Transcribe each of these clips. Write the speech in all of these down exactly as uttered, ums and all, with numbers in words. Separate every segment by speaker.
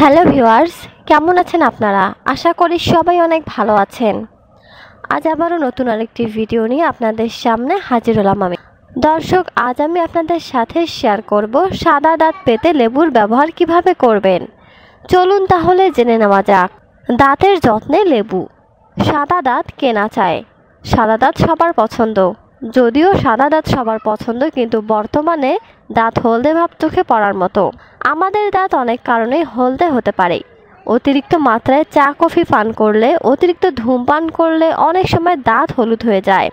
Speaker 1: Hello viewers, কেমন আছেন আপনারা? আশা করি সবাই অনেক ভালো আছেন। আজ আবারও নতুন আরেকটি ভিডিও নিয়ে আপনাদের সামনে হাজির হলাম আমি। দর্শক, আজ আমি আপনাদের সাথে শেয়ার করব সাদা দাঁত পেতে লেবুর ব্যবহার কিভাবে করবেন। চলুন তাহলে জেনে নেওয়া যাক। দাঁতের যত্নে লেবু। সাদা দাঁত কেনা চায়। সাদা দাঁত সবার পছন্দ। যদিও সাদা দাঁত সবার পছন্দ, কিন্তু বর্তমানে দাঁত হলদে ভাব চোখে পড়ার মতো। আমাদের দাঁত অনেক কারণে হলদে হতে পারে। অতিরিক্ত মাত্রায় চা কফি পান করলে, অতিরিক্ত ধূমপান করলে অনেক সময় দাঁত হলুদ হয়ে যায়।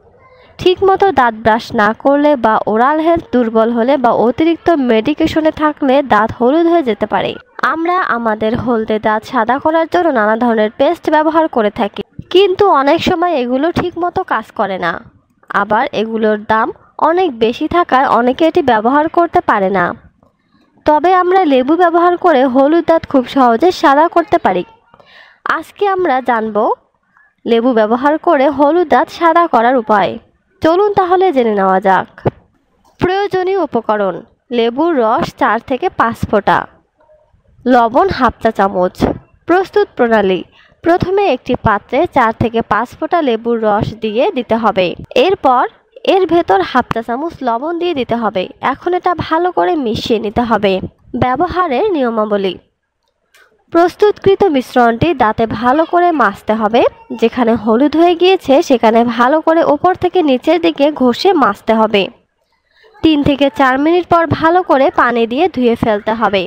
Speaker 1: ঠিকমতো দাঁত ব্রাশ না করলে বা ওরাল হেলথ দুর্বল হলে বা অতিরিক্ত মেডিকেশনে থাকলে দাঁত হলুদ হয়ে যেতে পারে। আমরা আমাদের হলদে দাঁত সাদা করার জন্য নানা ধরনের পেস্ট ব্যবহার করে থাকি, কিন্তু অনেক সময় এগুলো ঠিকমতো কাজ করে না। আবার এগুলোর দাম অনেক বেশি থাকায় অনেকে এটি ব্যবহার করতে পারে না। তবে আমরা লেবু ব্যবহার করে হলুদ দাঁত খুব সহজে সাদা করতে পারি। আজকে আমরা জানব লেবু ব্যবহার করে হলুদ দাঁত সাদা করার উপায়। চলুন তাহলে জেনে নেওয়া যাক। প্রয়োজনীয় উপকরণ: লেবুর রস চার থেকে পাঁচ ফোঁটা, লবণ হাফ চা চামচ। প্রস্তুত প্রণালী: প্রথমে একটি পাত্রে চার থেকে পাঁচ ফোঁটা লেবুর রস দিয়ে দিতে হবে। এরপর এর ভেতর হাফ চা চামচ লবণ দিয়ে দিতে হবে। এখন এটা ভালো করে মিশিয়ে নিতে হবে। ব্যবহারের নিয়মাবলী: প্রস্তুতকৃত মিশ্রণটি দাঁতে ভালো করে মাজতে হবে। যেখানে হলুদ হয়ে গিয়েছে সেখানে ভালো করে উপর থেকে নিচের দিকে ঘষে মাজতে হবে। তিন থেকে চার মিনিট পর ভালো করে পানি দিয়ে ধুয়ে ফেলতে হবে।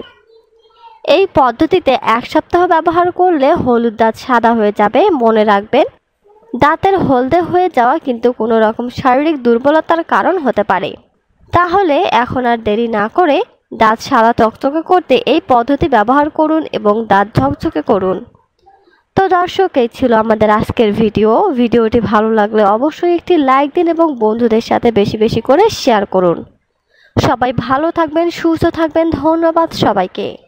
Speaker 1: এই পদ্ধতিতে এক সপ্তাহ ব্যবহার করলে হলুদ দাঁত সাদা হয়ে যাবে। মনে রাখবেন, দাঁতের হলদে হয়ে যাওয়া কিন্তু কোনো রকম শারীরিক দুর্বলতার কারণ হতে পারে। তাহলে এখন আর দেরি না করে দাঁত সাদা চকচকে করতে এই পদ্ধতি ব্যবহার করুন এবং দাঁত ঝকঝকে করুন। তো দর্শক, এই ছিল আমাদের আজকের ভিডিও। ভিডিওটি ভালো লাগলে অবশ্যই একটি লাইক দিন এবং বন্ধুদের সাথে বেশি বেশি করে শেয়ার করুন। সবাই ভালো থাকবেন, সুস্থ থাকবেন। ধন্যবাদ সবাইকে।